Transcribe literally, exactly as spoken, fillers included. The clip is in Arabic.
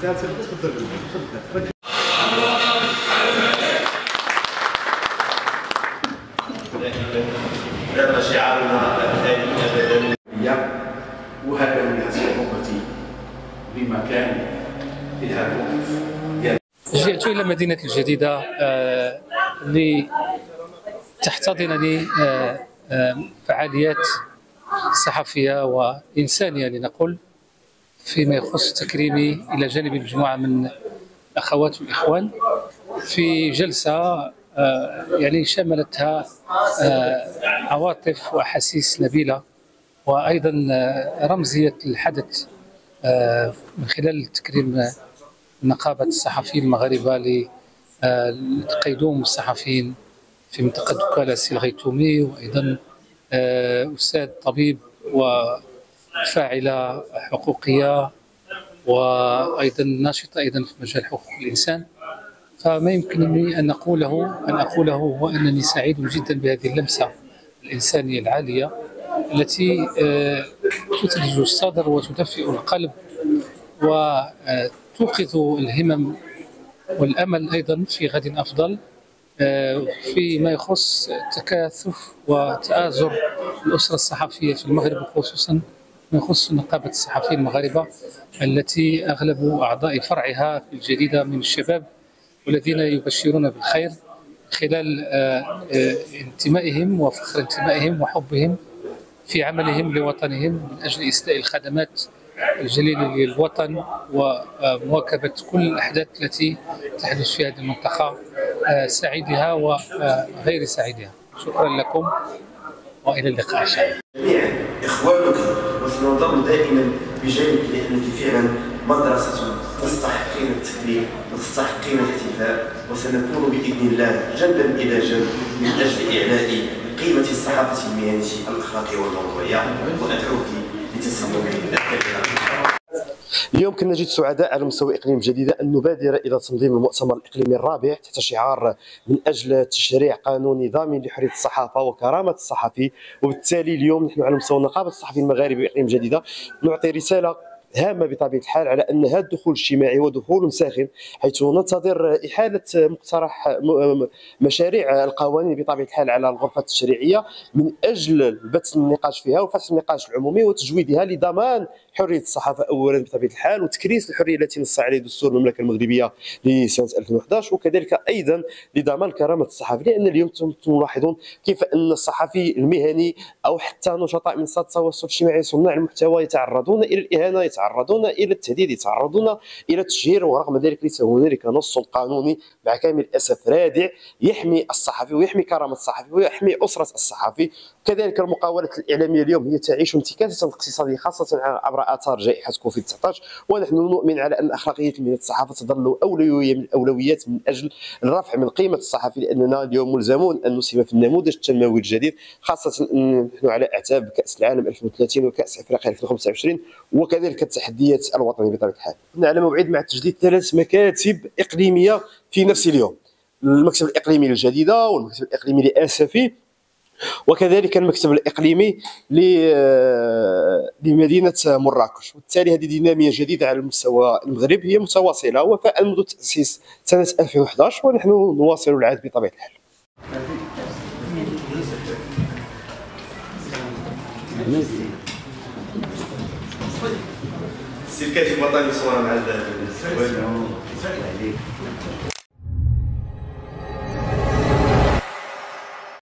هذا شعارنا الثاني ابدا، وهذا من صعوبتي بمكان في هذا الموقف. جئت إلى مدينة الجديدة آه لتحتضنني آه آه فعاليات صحفية وإنسانية لنقل، فيما يخص تكريمي إلى جانب مجموعة من الأخوات والإخوان في جلسة آه يعني شملتها آه عواطف وأحاسيس نبيلة، وأيضا آه رمزية الحدث آه من خلال تكريم نقابة الصحفيين المغاربة لقيدوم الصحفيين في منطقة دكالة سي الغيتومي، وأيضا أستاذ طبيب وفاعلة حقوقية وأيضا ناشطة أيضا في مجال حقوق الإنسان. فما يمكنني أن أقوله أن أقوله هو أنني سعيد جدا بهذه اللمسة الإنسانية العالية التي تثلج الصدر وتدفئ القلب وتوقظ الهمم والأمل أيضا في غد أفضل فيما يخص تكاثف وتآزر الأسرة الصحفية في المغرب، خصوصا ما يخص نقابة الصحفيين المغاربة التي أغلب أعضاء فرعها في الجديدة من الشباب، والذين يبشرون بالخير خلال انتمائهم وفخر انتمائهم وحبهم في عملهم لوطنهم من أجل إسداء الخدمات الجليلة للوطن ومواكبة كل الأحداث التي تحدث في هذه المنطقة، سعيدها وغير سعيدها. شكرا لكم وإلى اللقاء إن شاء الله. جميعا إخوانك وسنظل دائما بجانبك، لأنك فعلا مدرسة تستحقين التكريم وتستحقين الاحتفاء، وسنكون بإذن الله جنبا إلى جنب من أجل إعلاء قيمة الصحافة المهنية الأخلاقية والموضوعية، وأدعوك لتسلمي الكلمة. اليوم كنا جد سعداء على مستوى اقليم جديده ان نبادر الى تنظيم المؤتمر الاقليمي الرابع تحت شعار من اجل تشريع قانوني ضامن لحريه الصحافه وكرامه الصحفي. وبالتالي اليوم نحن على مستوى نقابه الصحفيين المغاربه باقليم جديده نعطي رساله هامه بطبيعه الحال على ان هذا الدخول الاجتماعي هو دخول ساخن، حيث ننتظر احاله مقترح مشاريع القوانين بطبيعه الحال على الغرفه التشريعيه من اجل بث النقاش فيها وفتح النقاش العمومي وتجويدها لضمان حريه الصحافه اولا بطبيعه الحال، وتكريس الحريه التي نص عليه دستور المملكه المغربيه لسنه ألفين وأحد عشر، وكذلك ايضا لضمان كرامه الصحفي. لان اليوم تلاحظون كيف ان الصحفي المهني او حتى نشطاء منصات التواصل الاجتماعي صناع المحتوى يتعرضون الى الاهانه، يتعرضون الى التهديد، يتعرضون الى التشهير، ورغم ذلك ليس هنالك نص قانوني مع كامل الاسف رادع يحمي الصحفي ويحمي كرامه الصحفي ويحمي اسره الصحفي. كذلك المقاولات الاعلاميه اليوم هي تعيش انتكاسه اقتصاديه خاصه عبر اثار جائحه كوفيد تسعة عشر، ونحن نؤمن على ان اخلاقيه مهنه الصحافه تظل اولويه من الاولويات من اجل الرفع من قيمه الصحفي، لاننا اليوم ملزمون ان نسهم في النموذج التنموي الجديد، خاصه ان نحن على اعتاب كاس العالم ألفين وثلاثين وكاس افريقيا ألفين وخمسة وعشرين، وكذلك التحديات الوطنيه بطبيعه الحال. كنا على موعد مع تجديد ثلاث مكاتب اقليميه في نفس اليوم، المكتب الاقليمي للجديده والمكتب الاقليمي لاسفي، وكذلك المكتب الاقليمي لمدينه مراكش. وبالتالي هذه ديناميه جديده على مستوى المغرب هي متواصله وفاء منذ تاسيس سنه ألفين وأحد عشر، ونحن نواصل العهد بطبيعه الحال. السي الكاتب الوطني صوره مع الذهب.